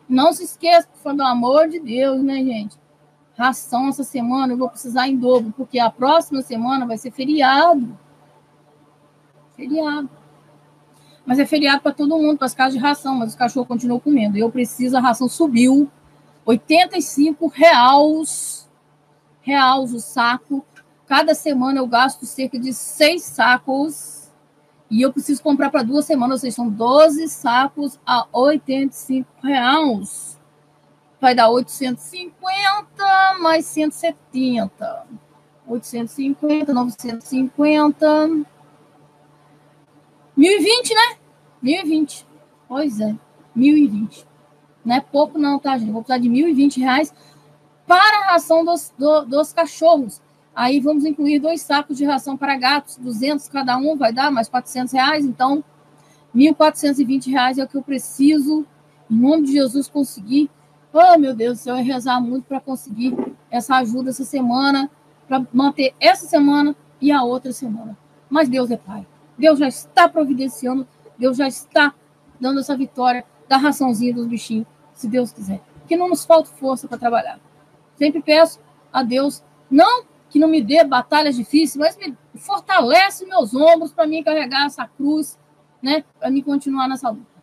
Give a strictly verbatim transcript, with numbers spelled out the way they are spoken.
Não se esqueça, pelo amor de Deus, né, gente? Ração essa semana eu vou precisar em dobro, porque a próxima semana vai ser feriado. Feriado. Mas é feriado para todo mundo, para as casas de ração, mas os cachorros continuam comendo. E eu preciso, a ração subiu. oitenta e cinco reais, reais o saco. Cada semana eu gasto cerca de seis sacos. E eu preciso comprar para duas semanas, ou seja, são doze sacos a oitenta e cinco reais. Vai dar oitocentos e cinquenta mais cento e setenta. oitocentos e cinquenta, novecentos e cinquenta. mil e vinte, né? mil e vinte. Pois é, mil e vinte. Não é pouco não, tá, gente? Vou precisar de mil e vinte reais para a ração dos, do, dos cachorros. Aí vamos incluir dois sacos de ração para gatos, duzentos cada um, vai dar mais quatrocentos reais. Então, mil quatrocentos e vinte reais é o que eu preciso, em nome de Jesus, conseguir. Oh, meu Deus do céu, eu ia rezar muito para conseguir essa ajuda essa semana, para manter essa semana e a outra semana. Mas Deus é Pai. Deus já está providenciando, Deus já está dando essa vitória da raçãozinha dos bichinhos, se Deus quiser. Que não nos falte força para trabalhar. Sempre peço a Deus, não que não me dê batalhas difíceis, mas me fortalece meus ombros para mim carregar essa cruz, né? Para mim continuar nessa luta.